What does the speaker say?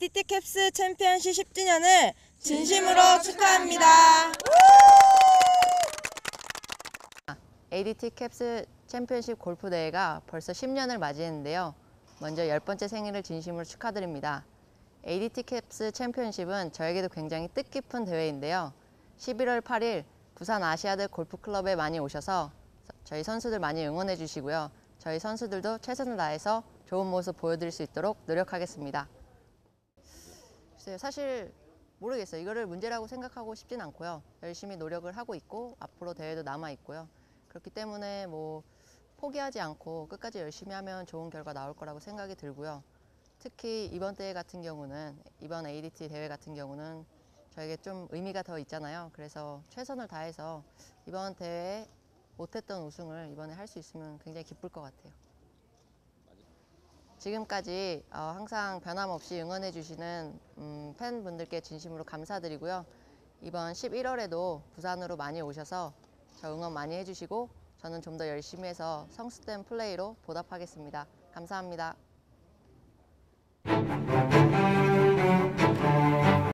ADT 캡스 챔피언십 10주년을 진심으로 축하합니다. ADT 캡스 챔피언십 골프 대회가 벌써 10년을 맞이했는데요. 먼저 10번째 생일을 진심으로 축하드립니다. ADT 캡스 챔피언십은 저에게도 굉장히 뜻깊은 대회인데요. 11월 8일 부산 아시아드 골프클럽에 많이 오셔서 저희 선수들 많이 응원해 주시고요. 저희 선수들도 최선을 다해서 좋은 모습 보여드릴 수 있도록 노력하겠습니다. 글쎄요, 사실 모르겠어요. 이거를 문제라고 생각하고 싶진 않고요. 열심히 노력을 하고 있고 앞으로 대회도 남아 있고요. 그렇기 때문에 뭐 포기하지 않고 끝까지 열심히 하면 좋은 결과 나올 거라고 생각이 들고요. 특히 이번 대회 같은 경우는, 이번 ADT 대회 같은 경우는 저에게 좀 의미가 더 있잖아요. 그래서 최선을 다해서 이번 대회에 못했던 우승을 이번에 할 수 있으면 굉장히 기쁠 것 같아요. 지금까지 항상 변함없이 응원해 주시는 팬분들께 진심으로 감사드리고요. 이번 11월에도 부산으로 많이 오셔서 저 응원 많이 해주시고 저는 좀 더 열심히 해서 성숙된 플레이로 보답하겠습니다. 감사합니다.